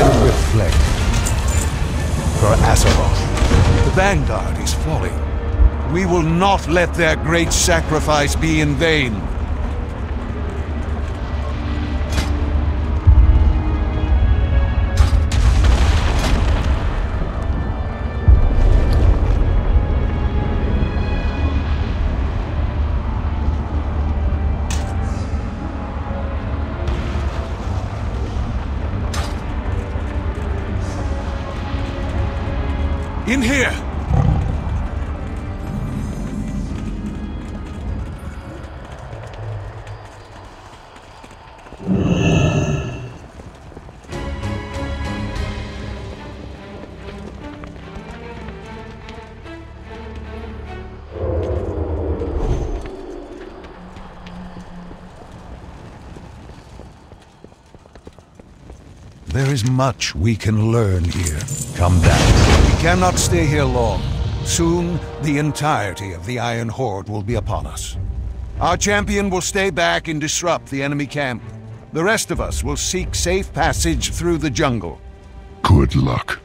Reflect. For Azeroth. The Vanguard is falling. We will not let their great sacrifice be in vain. In here! There is much we can learn here. Come down. We cannot stay here long. Soon, the entirety of the Iron Horde will be upon us. Our champion will stay back and disrupt the enemy camp. The rest of us will seek safe passage through the jungle. Good luck.